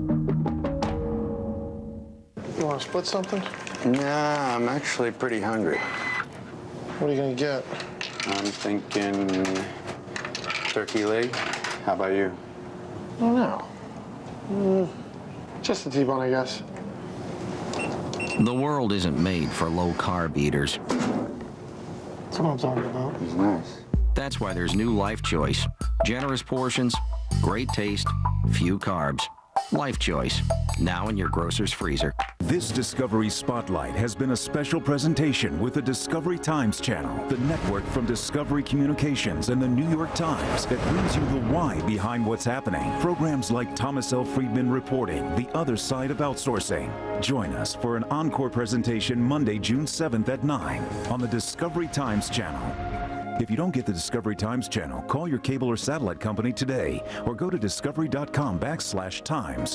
You want to split something? Nah, I'm actually pretty hungry. What are you going to get? I'm thinking turkey leg. How about you? I don't know. Mm, just a T-bone, I guess. The world isn't made for low-carb eaters. That's what I'm talking about. It's nice. That's why there's new Life Choice. Generous portions, great taste, few carbs. Life Choice, now in your grocer's freezer. This Discovery Spotlight has been a special presentation with the Discovery Times Channel, the network from Discovery Communications and the New York Times that brings you the why behind what's happening. Programs like Thomas L. Friedman Reporting, The Other Side of Outsourcing. Join us for an encore presentation Monday, June seventh at nine on the Discovery Times Channel. If you don't get the Discovery Times Channel, call your cable or satellite company today or go to discovery dot com backslash times.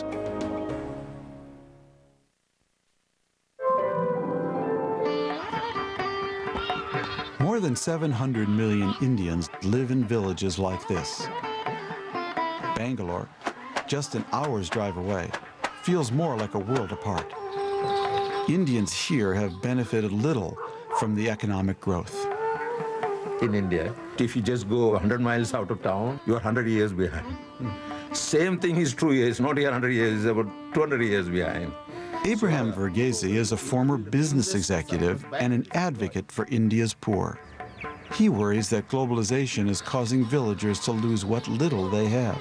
More than seven hundred million Indians live in villages like this. Bangalore, just an hour's drive away, feels more like a world apart. Indians here have benefited little from the economic growth. In India, if you just go one hundred miles out of town, you're one hundred years behind. Mm. Same thing is true here. It's not here one hundred years, it's about two hundred years behind. Abraham Verghese is a former business executive and an advocate for India's poor. He worries that globalization is causing villagers to lose what little they have.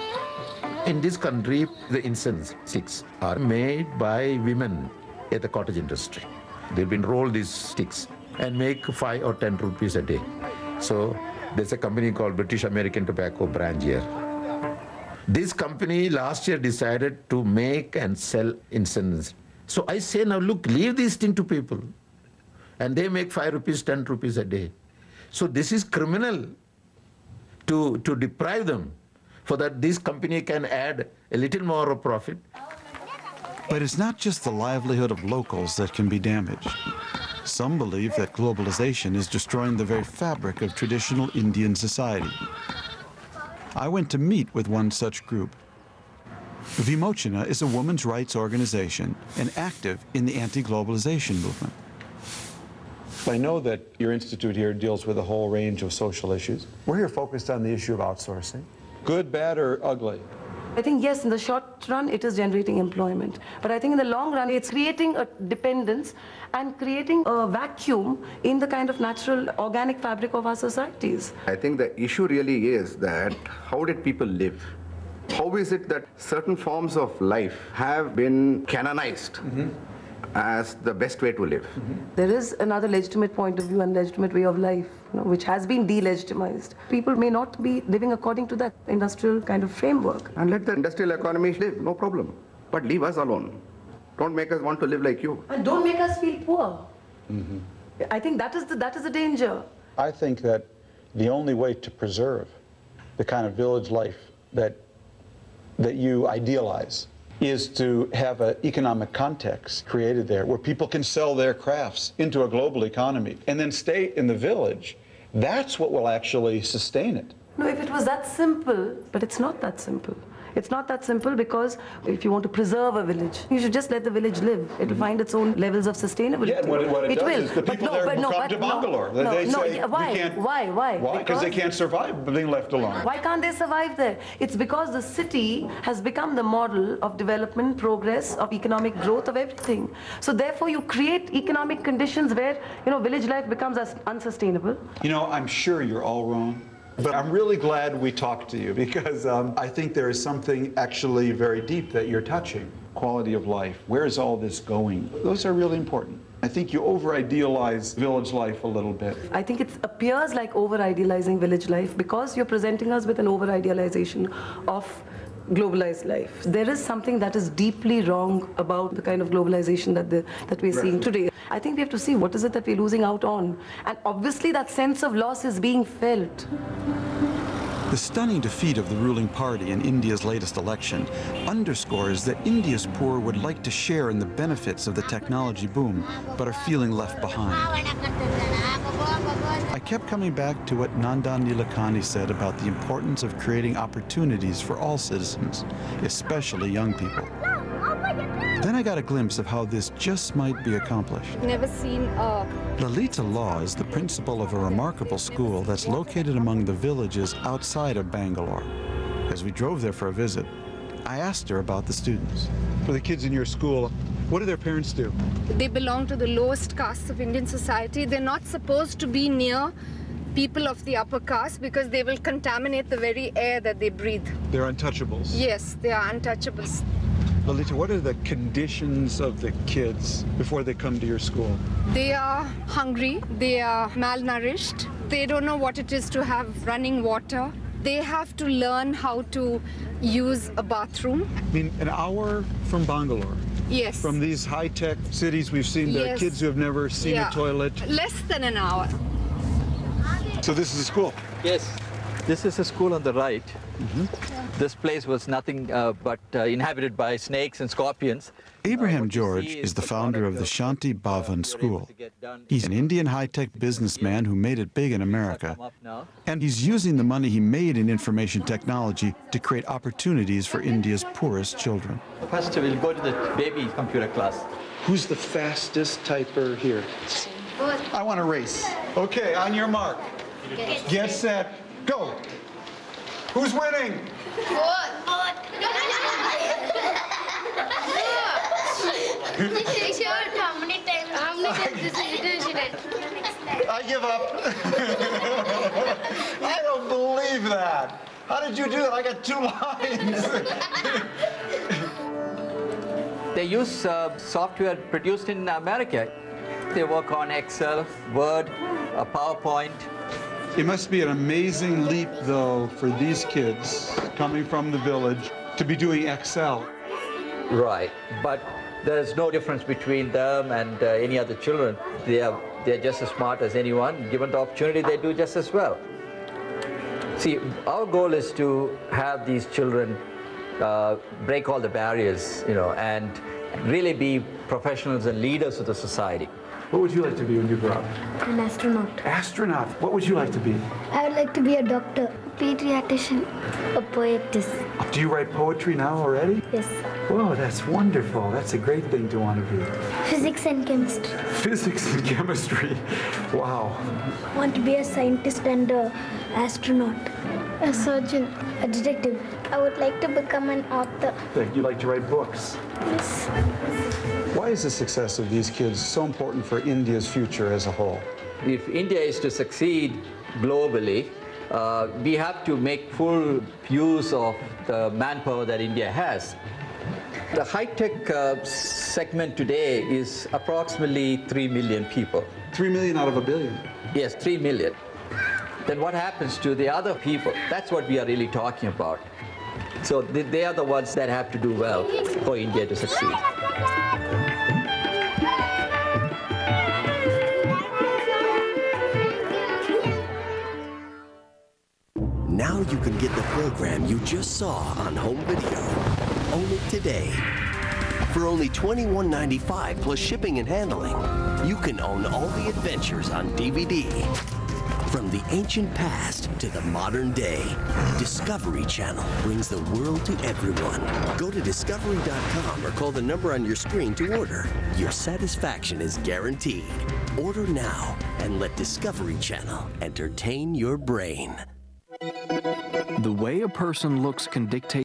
In this country, the incense sticks are made by women at the cottage industry. They've been rolled these sticks and make five or ten rupees a day. So there's a company called British American Tobacco branch here. This company last year decided to make and sell incense. So I say, now look, leave this thing to people. And they make five rupees, ten rupees a day. So this is criminal to, to deprive them so that this company can add a little more of profit. But it's not just the livelihood of locals that can be damaged. Some believe that globalization is destroying the very fabric of traditional Indian society. I went to meet with one such group. Vimochana is a women's rights organization and active in the anti-globalization movement. I know that your institute here deals with a whole range of social issues. We're here focused on the issue of outsourcing. Good, bad, or ugly? I think, yes, in the short run, it is generating employment. But I think in the long run, it's creating a dependence and creating a vacuum in the kind of natural, organic fabric of our societies. I think the issue really is that how did people live? How is it that certain forms of life have been canonized mm-hmm. as the best way to live? Mm-hmm. There is another legitimate point of view and legitimate way of life, you know, which has been delegitimized. People may not be living according to that industrial kind of framework. And let the industrial economy live, no problem. But leave us alone. Don't make us want to live like you. And don't make us feel poor. Mm-hmm. I think that is the, that is the danger. I think that the only way to preserve the kind of village life that, that you idealize is to have an economic context created there where people can sell their crafts into a global economy and then stay in the village. That's what will actually sustain it. No, if it was that simple, but it's not that simple. It's not that simple because if you want to preserve a village, you should just let the village live. It will find its own levels of sustainability. Yeah, and what it, what it, it does will. is the people but no, there but will no, come but to no, Bangalore. No, they no, say, yeah, why? We can't, why? Why? Why? Because they can't survive being left alone. Why can't they survive there? It's because the city has become the model of development, progress, of economic growth, of everything. So therefore you create economic conditions where, you know, village life becomes as unsustainable. You know, I'm sure you're all wrong. But I'm really glad we talked to you because um, I think there is something actually very deep that you're touching. Quality of life. Where is all this going? Those are really important. I think you over-idealize village life a little bit. I think it appears like over-idealizing village life because you're presenting us with an over-idealization of globalized life. There is something that is deeply wrong about the kind of globalization that, the, that we're seeing today. I think we have to see what is it that we're losing out on. And obviously that sense of loss is being felt. The stunning defeat of the ruling party in India's latest election underscores that India's poor would like to share in the benefits of the technology boom, but are feeling left behind. I kept coming back to what Nandan Nilekani said about the importance of creating opportunities for all citizens, especially young people. Then I got a glimpse of how this just might be accomplished. Never seen a... Lalita Law is the principal of a remarkable school that's located among the villages outside of Bangalore. As we drove there for a visit, I asked her about the students. For the kids in your school, what do their parents do? They belong to the lowest castes of Indian society. They're not supposed to be near people of the upper caste because they will contaminate the very air that they breathe. They're untouchables. Yes, they are untouchables. Lalita, what are the conditions of the kids before they come to your school? They are hungry, they are malnourished, they don't know what it is to have running water. They have to learn how to use a bathroom. I mean, an hour from Bangalore. Yes. From these high-tech cities we've seen, there Yes. are kids who have never seen Yeah. a toilet. Less than an hour. So this is a school? Yes. This is a school on the right. Mm-hmm. This place was nothing uh, but uh, inhabited by snakes and scorpions. Abraham George is the founder of the Shanti Bhavan School. He's an Indian high-tech businessman who made it big in America, and he's using the money he made in information technology to create opportunities for India's poorest children. First, we'll go to the baby computer class. Who's the fastest typer here? I want to race. Okay, on your mark. Get set, go. Who's winning? I give up. I don't believe that. How did you do that? I got two lines. They use uh, software produced in America. They work on Excel, Word, uh, PowerPoint. It must be an amazing leap, though, for these kids coming from the village to be doing Excel. Right, but there's no difference between them and uh, any other children. They are, they're just as smart as anyone. Given the opportunity, they do just as well. See, our goal is to have these children uh, break all the barriers, you know, and really be professionals and leaders of the society. What would you like to be when you grow up? An astronaut. Astronaut. What would you like to be? I would like to be a doctor, a pediatrician, a poetess. Do you write poetry now already? Yes. Whoa, that's wonderful. That's a great thing to want to be. Physics and chemistry. Physics and chemistry. Wow. I want to be a scientist and an astronaut, a surgeon, a detective. I would like to become an author. You like to write books? Yes. Why is the success of these kids so important for India's future as a whole? If India is to succeed globally, uh, we have to make full use of the manpower that India has. The high-tech uh, segment today is approximately three million people. Three million out of a billion? Yes, three million. Then what happens to the other people? That's what we are really talking about. So they, they are the ones that have to do well for India to succeed. can get the program you just saw on home video. Own it today. For only twenty-one ninety-five plus shipping and handling, you can own all the adventures on D V D. From the ancient past to the modern day, Discovery Channel brings the world to everyone. Go to discovery dot com or call the number on your screen to order. Your satisfaction is guaranteed. Order now and let Discovery Channel entertain your brain. The way a person looks can dictate